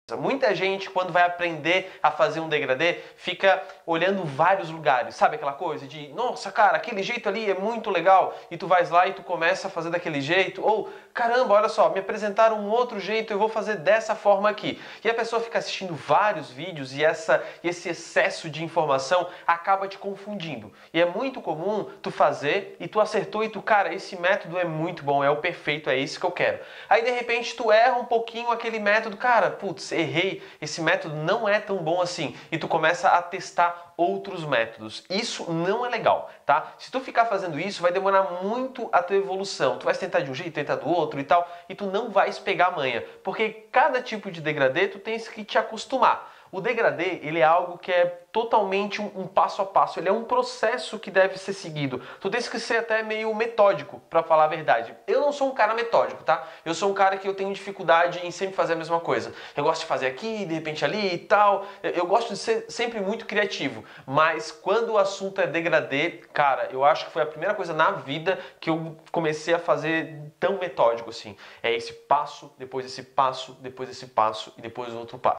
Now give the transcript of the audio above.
Muita gente, quando vai aprender a fazer um degradê, fica olhando vários lugares. Sabe aquela coisa de, nossa, cara, aquele jeito ali é muito legal. E tu vais lá e tu começa a fazer daquele jeito. Ou, caramba, olha só, me apresentaram um outro jeito, eu vou fazer dessa forma aqui. E a pessoa fica assistindo vários vídeos e esse excesso de informação acaba te confundindo. E é muito comum tu fazer e tu acertou e tu, cara, esse método é muito bom, é o perfeito, é isso que eu quero. Aí, de repente, tu erra um pouquinho aquele método, cara, putz, errei, esse método não é tão bom assim, e tu começa a testar outros métodos. Isso não é legal, tá? Se tu ficar fazendo isso, vai demorar muito a tua evolução. Tu vai tentar de um jeito, tentar do outro e tal, e tu não vais pegar a manha, porque cada tipo de degradê tu tens que te acostumar. O degradê, ele é algo que é totalmente um passo a passo, ele é um processo que deve ser seguido. Tu tens que ser até meio metódico, pra falar a verdade. Eu não sou um cara metódico, tá? Eu sou um cara que eu tenho dificuldade em sempre fazer a mesma coisa. Eu gosto de fazer aqui, de repente ali e tal. Eu gosto de ser sempre muito criativo, mas quando o assunto é degradê, cara, eu acho que foi a primeira coisa na vida que eu comecei a fazer tão metódico assim. É esse passo, depois esse passo, depois esse passo e depois outro passo.